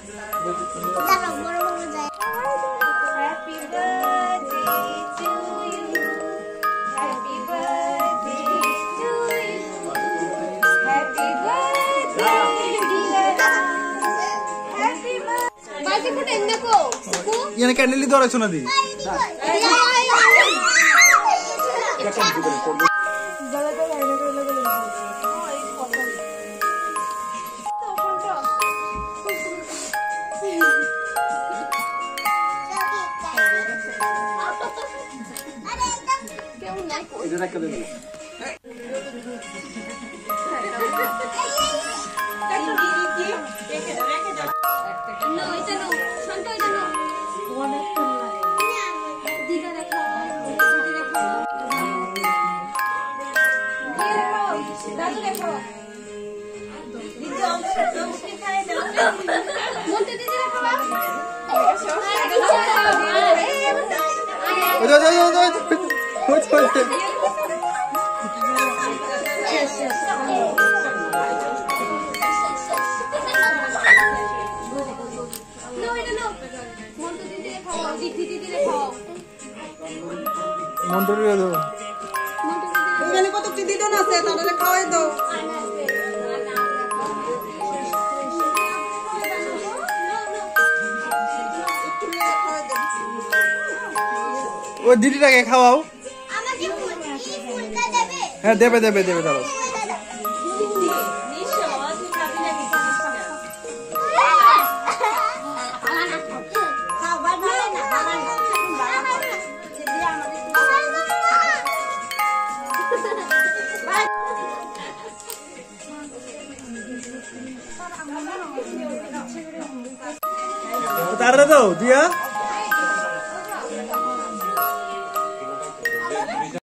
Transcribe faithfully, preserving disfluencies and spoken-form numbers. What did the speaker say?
Yan candle di dora suna di. Itu nak kedua. Udah, udah, udah, udah. Udah, udah. Montor ya tuh. Ini kok tuh di situ nasi, tanah kau itu. ও দিদিটাকে খাওয়াও। আমাকে ফুল এই ফুলটা দেবে? হ্যাঁ দেবে দেবে দেবে দাও। তারা দাও দিয়া